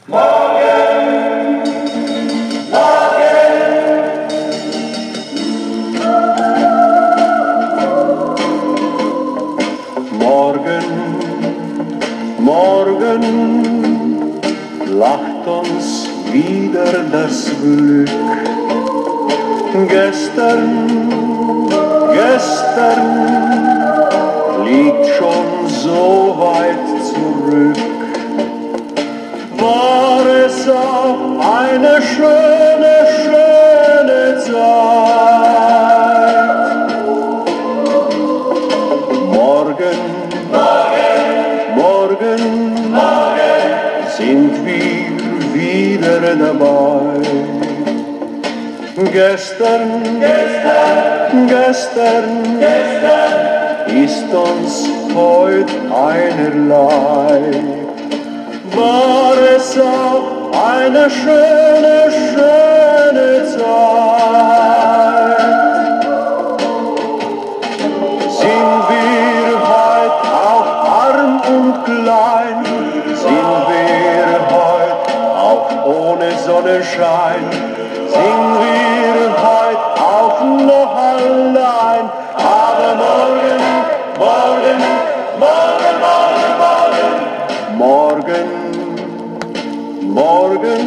Morgen lacht uns wieder das Glück. Gestern liegt schon so weit zurück. War es auch eine schöne Zeit. Morgen sind wir wieder dabei. Gestern ist uns heut einerlei. War es auch eine schöne Zeit. Sind wir heut auch arm und klein, sind wir heut auch ohne Sonnenschein, sind wir heut auch noch allein, aber morgen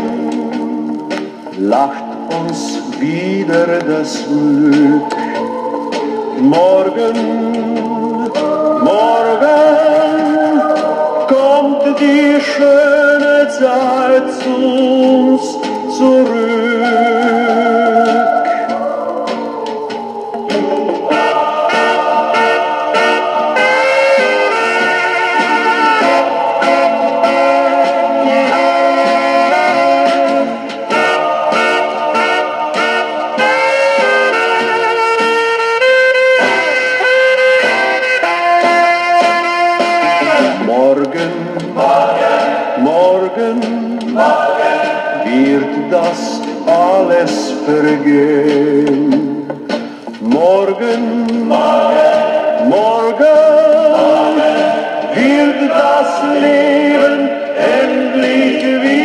lacht uns wieder das Glück. Morgen kommt die schöne Zeit zu uns zurück. Morgen wird das alles vergehen. Morgen wird das Leben endlich wieder